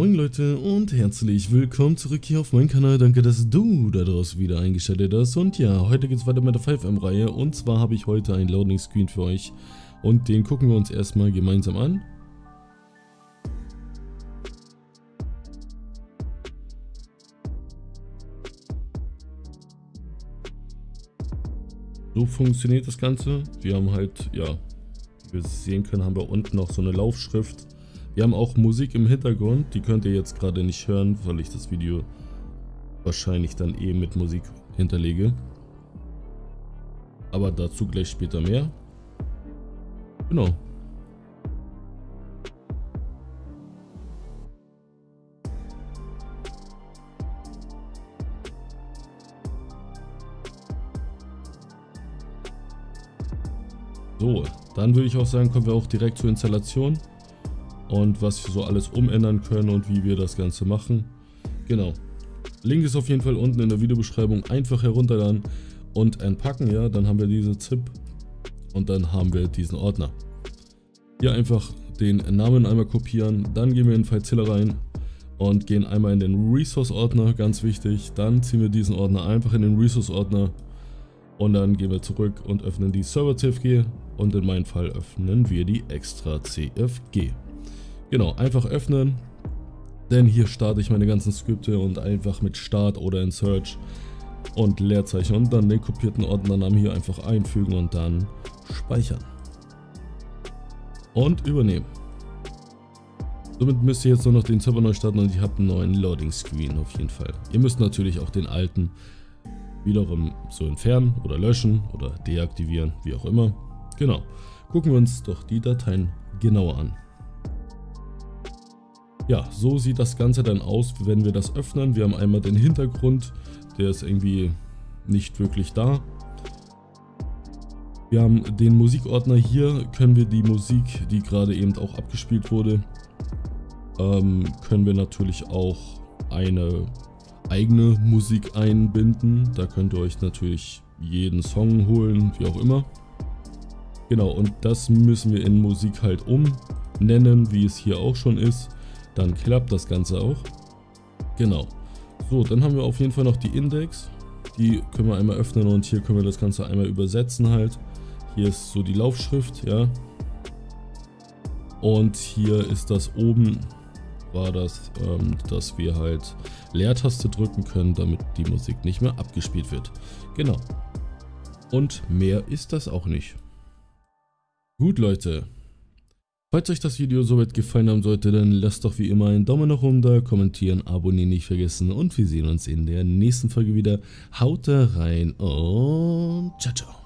Moin Leute und herzlich willkommen zurück hier auf meinem Kanal. Danke, dass du da draußen wieder eingeschaltet hast. Und ja, heute geht es weiter mit der 5M-Reihe. Und zwar habe ich heute einen Loading Screen für euch. Und den gucken wir uns erstmal gemeinsam an. So funktioniert das Ganze. Wir haben halt, ja, wie wir sehen können, haben wir unten noch so eine Laufschrift. Wir haben auch Musik im Hintergrund, die könnt ihr jetzt gerade nicht hören, weil ich das Video wahrscheinlich dann mit Musik hinterlege. Aber dazu gleich später mehr. Genau. So, dann würde ich auch sagen, kommen wir auch direkt zur Installation. Und was wir so alles umändern können und wie wir das Ganze machen. Genau. Link ist auf jeden Fall unten in der Videobeschreibung. Einfach herunterladen und entpacken. Ja, dann haben wir diese ZIP und dann haben wir diesen Ordner. Hier einfach den Namen einmal kopieren. Dann gehen wir in FileZilla rein und gehen einmal in den Resource-Ordner. Ganz wichtig. Dann ziehen wir diesen Ordner einfach in den Resource-Ordner. Und dann gehen wir zurück und öffnen die Server-CFG. Und in meinem Fall öffnen wir die extra CFG. Genau, einfach öffnen, denn hier starte ich meine ganzen Skripte und einfach mit Start oder in Search und Leerzeichen und dann den kopierten Ordnernamen hier einfach einfügen und dann speichern. Und übernehmen. Somit müsst ihr jetzt nur noch den Server neu starten und ihr habt einen neuen Loading Screen auf jeden Fall. Ihr müsst natürlich auch den alten wiederum so entfernen oder löschen oder deaktivieren, wie auch immer. Genau, gucken wir uns doch die Dateien genauer an. Ja, so sieht das Ganze dann aus, wenn wir das öffnen. Wir haben einmal den Hintergrund, der ist irgendwie nicht wirklich da. Wir haben den Musikordner hier, können wir die Musik, die gerade eben auch abgespielt wurde, können wir natürlich auch eine eigene Musik einbinden. Da könnt ihr euch natürlich jeden Song holen, wie auch immer. Genau, und das müssen wir in Musik halt umnennen, wie es hier auch schon ist. Dann klappt das Ganze auch. Genau. So, dann haben wir auf jeden Fall noch die Index. Die können wir einmal öffnen und hier können wir das Ganze einmal übersetzen halt. Hier ist so die Laufschrift, ja. Und hier ist das oben, war das, dass wir halt Leertaste drücken können, damit die Musik nicht mehr abgespielt wird. Genau. Und mehr ist das auch nicht. Gut, Leute. Falls euch das Video soweit gefallen haben sollte, dann lasst doch wie immer einen Daumen nach oben da, kommentieren, abonnieren nicht vergessen und wir sehen uns in der nächsten Folge wieder. Haut da rein und ciao, ciao.